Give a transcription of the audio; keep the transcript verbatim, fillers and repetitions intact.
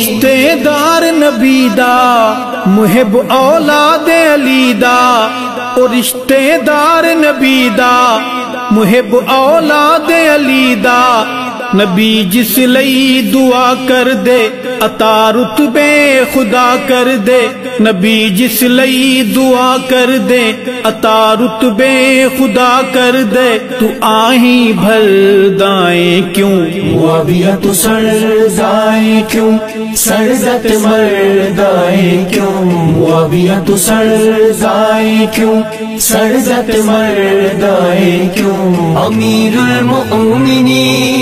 रिश्तेदार नबी दा मुहिब औलाद अली दा, ओ रिश्तेदार नबी दा मुहिब औलाद अली दा। नबी जिस लई दुआ कर दे अता रुतबे खुदा कर दे, नबी जिस लई दुआ कर दे अता रुतबे खुदा कर दे। तू आही भर दाएं क्यों मुआविया तू सर जाए क्यों, सरजत मर दाए क्यों। मुआविया तू सर जाए क्यों, सरजत मर दाए क्यों। अमीरुल मोमिनीन